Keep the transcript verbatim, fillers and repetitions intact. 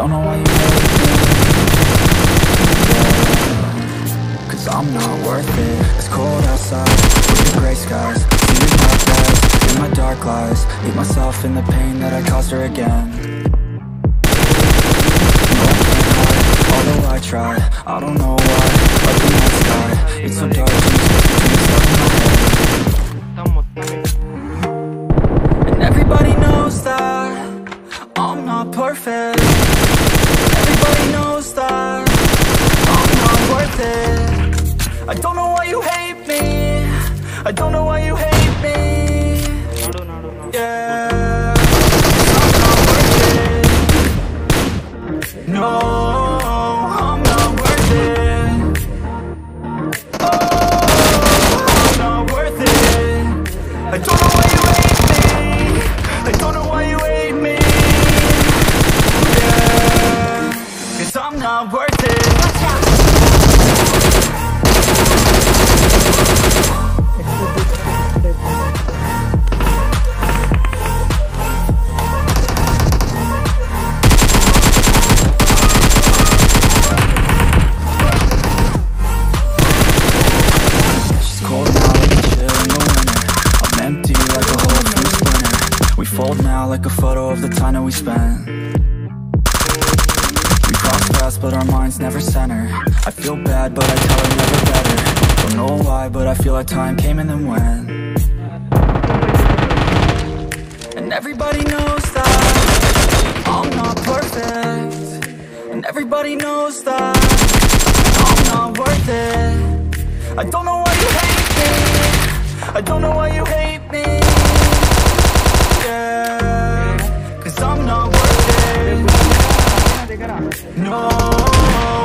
don't know why you hate me, yeah. Cause I'm not worth it. It's cold outside with the gray skies. See you dark eyes in my dark lies. Hate myself in the pain that I caused her again. No, I can't hide, although I try. I don't know why, like the night sky. It's so dark, and it's stuck in my head. And everybody knows that I'm not perfect. Everybody knows that I'm not worth it. I don't know why you hate me. I don't know why you hate me. Yeah, I'm not worth it. No, I'm not worth it. Oh, I'm not worth it. I don't know why you hate me. I don't know why you hate me. Yeah, cause I'm not worth it. Watch out. Like a photo of the time that we spent. We cross paths but our minds never center. I feel bad but I tell her never better. Don't know why but I feel like time came and then went. And everybody knows that I'm not perfect. And everybody knows that I'm not worth it. I don't know why you hate me. I don't know why you hate me. Yeah, cause I'm not worth it. No.